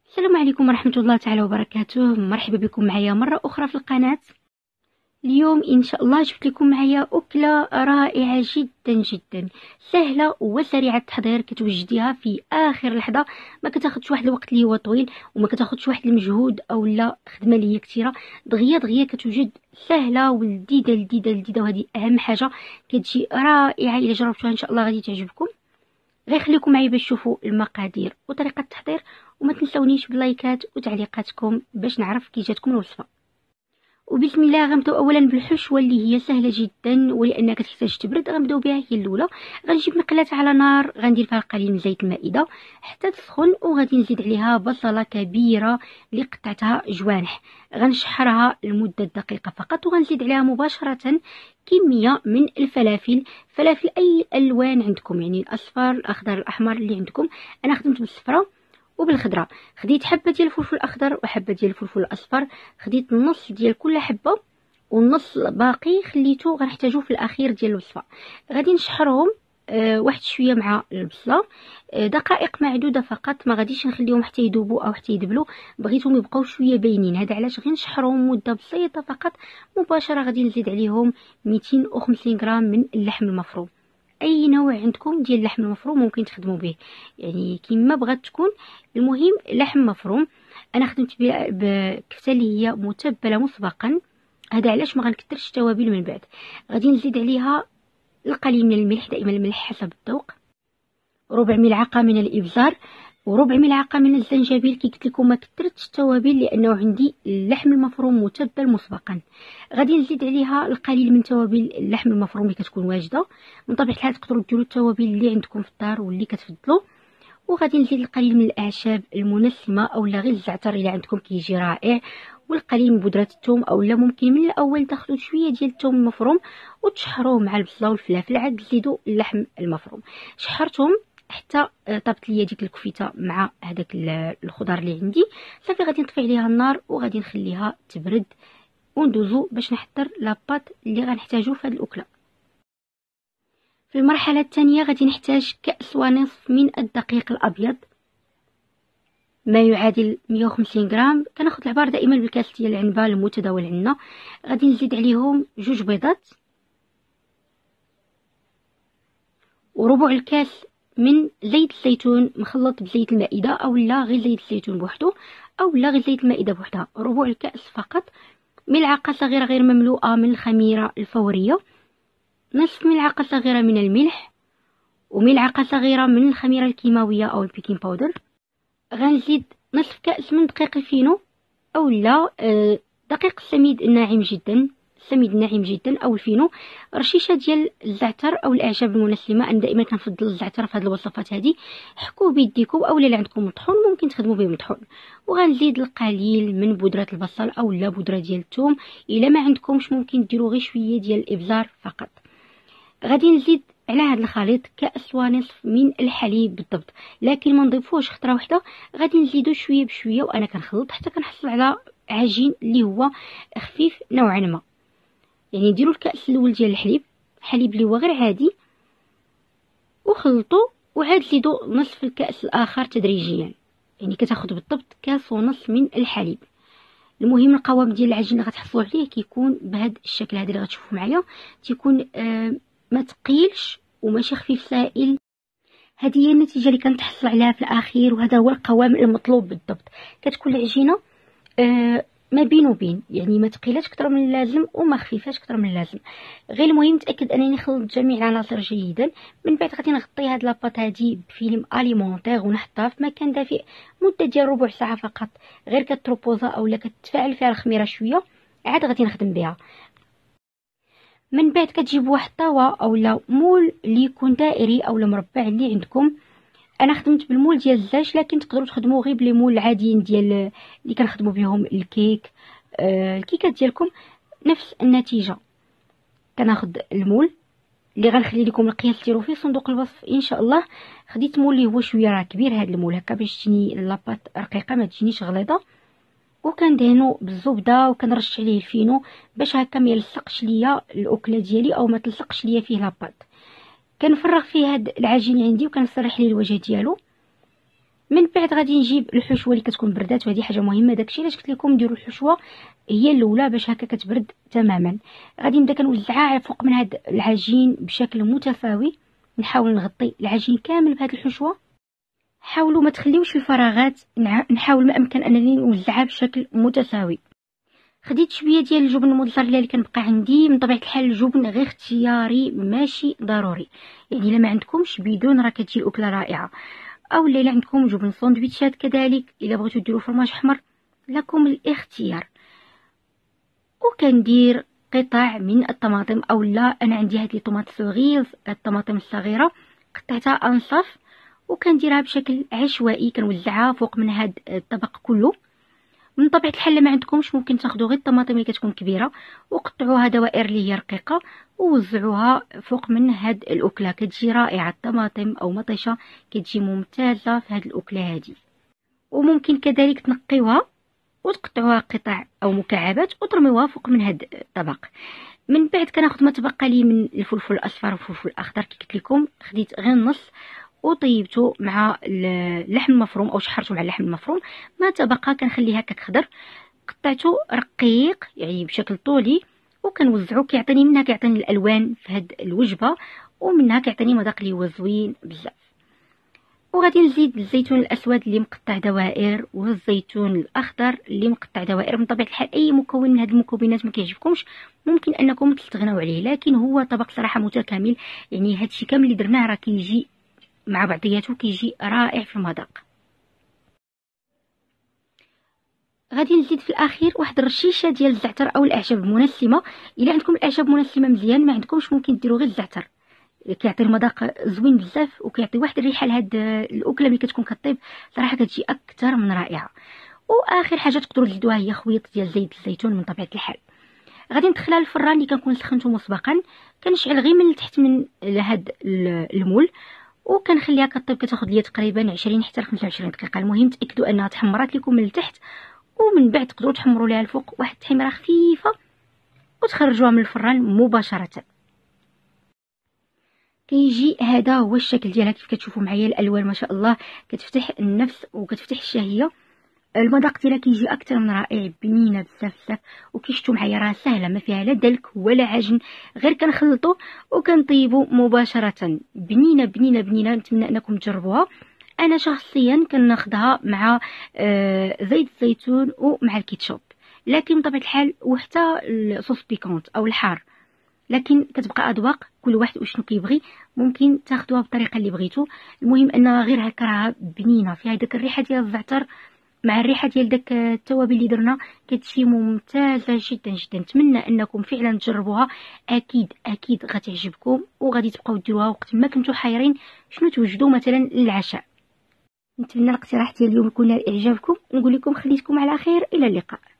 السلام عليكم ورحمة الله تعالى وبركاته. مرحبا بكم معايا مرة أخرى في القناة. اليوم إن شاء الله جبت لكم معايا أكلة رائعة جدا جدا، سهلة وسريعة التحضير، كتوجديها في آخر لحظة، ما كتاخدش واحد الوقت اللي هو طويل وما كتاخدش واحد المجهود أو لا خدمة اللي هي كثيرة. دغيا دغيا كتوجد سهلة ولذيذة لذيذة لذيذة، وهذه أهم حاجة، كتجي رائعة. إلا جربتوها إن شاء الله غادي تعجبكم. غير خليكم معي باش تشوفوا المقادير وطريقة التحضير، وما تنسونيش باللايكات وتعليقاتكم باش نعرف كي جاتكم الوصفة. وبسم الله غنبداو اولا بالحشوه اللي هي سهله جدا ولانها كتحتاج تبرد. غنبداو بها هي الاولى. غنجيب مقلاة على نار، غندير فيها القليل من زيت المائده حتى تسخن، وغادي نزيد عليها بصله كبيره اللي قطعتها جوانح، غنشحرها لمده دقيقه فقط، وغنزيد عليها مباشره كميه من الفلافل. فلافل اي الوان عندكم، يعني الاصفر الاخضر الاحمر اللي عندكم. انا خدمت بالصفراء وبالخضراء. خديت حبه ديال الفلفل الاخضر وحبه ديال الفلفل الاصفر، خديت النص ديال كل حبه والنص باقي خليته غنحتاجو في الاخير ديال الوصفه. غادي نشحرهم واحد شويه مع البصله، دقائق معدوده فقط، ما غاديش نخليهم حتى يذوبوا او حتى يدبلوا، بغيتهم يبقاو شويه باينين. هذا علاش غير نشحرهم مده بسيطه فقط. مباشره غادي نزيد عليهم 250 غرام من اللحم المفروم. اي نوع عندكم ديال اللحم المفروم ممكن تخدموا به، يعني كما بغات تكون، المهم لحم مفروم. انا خدمت بكفته اللي هي متبله مسبقا، هذا علاش ما غنكثرش التوابل من بعد. غادي نزيد عليها القليل من الملح، دائما الملح حسب الذوق، ربع ملعقه من الابزار، وربع ملعقه من الزنجبيل. كي قلت لكم ما كثرتش التوابل لانه عندي اللحم المفروم متبل مسبقا. غادي نزيد عليها القليل من توابل اللحم المفروم اللي كتكون واجده. من طبيعه الحال تقدروا ديروا التوابل اللي عندكم في الدار واللي كتفضلوا. وغادي نزيد القليل من الاعشاب المنسمه او لا غير الزعتر اللي عندكم كيجي رائع، والقليل من بودره الثوم، او لا ممكن من الاول تاخذوا شويه ديال الثوم المفروم وتشحروه مع البصله والفلافل، عاد تزيدوا اللحم المفروم. شحرتهم حتى طابت ليا ديك الكفته مع هذاك الخضر اللي عندي. صافي غادي نطفي عليها النار وغادي نخليها تبرد، وندوزو باش نحضر لاباط اللي غنحتاجو في هذه الاكله. في المرحله الثانيه غادي نحتاج كأس ونصف من الدقيق الابيض، ما يعادل 150 غرام. كناخذ العبار دائما بالكاس ديال العنبه المتداول عندنا. غادي نزيد عليهم 2 بيضات وربع الكاس من زيت الزيتون مخلط بزيت المائده، او لا غير زيت الزيتون بوحدو، او لا غير زيت المائده بوحدها، ربع الكاس فقط. ملعقه صغيره غير مملوءه من الخميره الفوريه، نصف ملعقه صغيره من الملح، وملعقه صغيره من الخميره الكيماويه او البيكين باودر. غنزيد نصف كأس من دقيق الفينو، او لا دقيق السميد الناعم جدا، السميد الناعم جدا او الفينو. رشيشه ديال الزعتر او الاعشاب المنسمه، انا دائما كنفضل الزعتر في هذه الوصفات هذه. حكوه بيديكم، او لا عندكم مطحون ممكن تخدموا به مطحون. وغنزيد القليل من بودره البصل او لا بودره ديال الثوم، الا ما عندكمش ممكن ديروا غير شويه ديال الابزار فقط. غادي نزيد على هذا الخليط كأس ونصف من الحليب بالضبط، لكن ما نضيفوش خطره واحده، غادي نزيدو شويه بشويه، وانا كنخلط حتى كنحصل على عجين اللي هو خفيف نوعا ما. يعني ديروا الكأس الاول ديال الحليب اللي هو غير عادي، وخلطوا، وعاد زيدوا نصف الكأس الاخر تدريجيا، يعني كتاخذ بالضبط كاس ونصف من الحليب. المهم القوام ديال العجين اللي غتحصلوا عليه كيكون بهذا الشكل هذا اللي غتشوفوا معايا، تيكون ما تقيلش وماشي خفيف سائل. هذه هي النتيجه اللي كنتحصل عليها في الاخير، وهذا هو القوام المطلوب بالضبط. كتكون العجينه ما بين وبين، يعني ما تقيلاتش اكثر من اللازم وما خفيفاش اكثر من اللازم. غير المهم نتاكد انني خلطت جميع العناصر جيدا. من بعد غادي نغطي هاد لاباط هادي بفيلم اليمونتير ونحطها في مكان دافئ مده ديال ربع ساعه فقط، غير كتروبوزا او لا كتفاعل فيها الخميره شويه، عاد غادي نخدم بها. من بعد كتجيب واحد الطاوه او لا مول اللي يكون دائري او مربع اللي عندكم. انا خدمت بالمول ديال الزاج، لكن تقدروا تخدموا غير بلي مول العاديين ديال اللي كنخدموا بهم الكيك، الكيكات ديالكم نفس النتيجه. كناخذ المول اللي غنخلي لكم القياس ديالو في صندوق الوصف ان شاء الله. خديت مول اللي هو شويه راه كبير، هذا المول هكا باش تجيني لاباط رقيقه ما تجينيش غليظه، وكندهنو بالزبده وكنرش عليه الفينو باش هكا ما يلصقش ليا الاكله ديالي او ما تلصقش ليا فيه لاباط. كنفرغ فيه هاد العجين عندي وكنسرح ليه الوجه ديالو، من بعد غادي نجيب الحشوه اللي كتكون بردات، وهذه حاجه مهمه. داكشي علاش قلت لكم ديروا الحشوه هي الاولى باش هكا كتبرد تماما. غادي نبدا كنوزعها فوق من هذا العجين بشكل متساوي. نحاول نغطي العجين كامل بهذه الحشوه. حاولوا ما تخليوش الفراغات، نحاول ما امكن انني نوزعها بشكل متساوي. خديت شويه ديال الجبن الموتزاريلا اللي كنبقى عندي. من طبيعه الحال الجبن غير اختياري ماشي ضروري، يعني الا ما عندكمش بدون راه كتجي الاكله رائعه. او الا عندكم جبن ساندويتشات كذلك، الا بغيتو ديروا فرماج احمر لكم الاختيار. وكندير قطع من الطماطم، او لا انا عندي هذه الطماط صغير، الطماطم الصغيره قطعتها انصاف وكنديرها بشكل عشوائي، كنوزعها فوق من هذا الطبق كله. من طبيعه الحال ما عندكمش ممكن تاخذوا غير الطماطم اللي كتكون كبيره وقطعوها دوائر اللي هي رقيقه ووزعوها فوق من هاد الاكله. كتجي رائعه الطماطم او مطيشه، كتجي ممتازه في هاد الاكله هذه. وممكن كذلك تنقيوها وتقطعوها قطع او مكعبات وترميوها فوق من هاد الطبق. من بعد كناخذ ما تبقى لي من الفلفل الاصفر والفلفل الاخضر كي قلت لكم، خديت غير النص وطيبته مع اللحم المفروم او شحرته مع اللحم المفروم. ما تبقى كنخليه هكاك خضر، قطعته رقيق يعني بشكل طولي وكنوزعو. كيعطيني منها كيعطيني الالوان في هاد الوجبه، ومنها كيعطيني مذاق اللي هو زوين بزاف. وغادي نزيد الزيتون الاسود اللي مقطع دوائر والزيتون الاخضر اللي مقطع دوائر. من طبيعه الحال اي مكون من هاد المكونات ما كيعجبكمش ممكن انكم تستغنوا عليه، لكن هو طبق صراحه متكامل. يعني هادشي كامل اللي درناه راه كيجي مع بعضياته كيجي رائع في المذاق. غادي نزيد في الاخير واحد الرشيشه ديال الزعتر او الاعشاب المنسمه. الا عندكم الاعشاب منسمه مزيان، ما عندكمش ممكن ديروا غير الزعتر، كيعطي المذاق زوين بزاف وكيعطي واحد الريحه لهاد الاكله ملي كتكون كطيب صراحه كتجي اكثر من رائعه. واخر حاجه تقدروا تزيدوها هي خويط ديال زيت الزيتون. من طبيعه الحال غادي ندخلها للفران اللي كنكون سخنته مسبقا. كنشعل غير من التحت من هاد المول وكنخليها كطيب، كتاخذ ليا تقريبا 20 حتى ل 25 دقيقه. المهم تاكدوا انها تحمرات لكم من التحت، ومن بعد تقدروا تحمروا ليها الفوق واحد التحميره خفيفه وتخرجوها من الفران مباشره. كيجي هذا هو الشكل ديالها كيف كتشوفوا معايا. الالوان ما شاء الله كتفتح النفس وكتفتح الشهيه. المذاق ديالها كيجي اكثر من رائع، بنينه بزاف بزاف. وكيشتو معايا راه سهله، ما فيها لا دلك ولا عجن، غير كنخلطو وكنطيبو مباشره. بنينه بنينه بنينه. نتمنى انكم تجربوها. انا شخصيا كناخذها مع زيت الزيتون ومع الكيتشوب، لكن بطبيعه الحال وحتى الصوص بيكونت او الحار، لكن كتبقى اذواق كل واحد وشنو كيبغي. ممكن تاخذوها بالطريقه اللي بغيتو. المهم انها غير هكا راه بنينه، فيها داك الريحه ديال الزعتر مع الريحه ديال داك التوابل اللي درنا، كتجي ممتازه جدا جدا. نتمنى انكم فعلا تجربوها، اكيد اكيد غتعجبكم وغادي تبقاو ديروها وقت ما كنتو حايرين شنو توجدوا مثلا للعشاء. نتمنى الاقتراح ديال اليوم يكون نال اعجابكم، نقول لكم خليتكم على خير، الى اللقاء.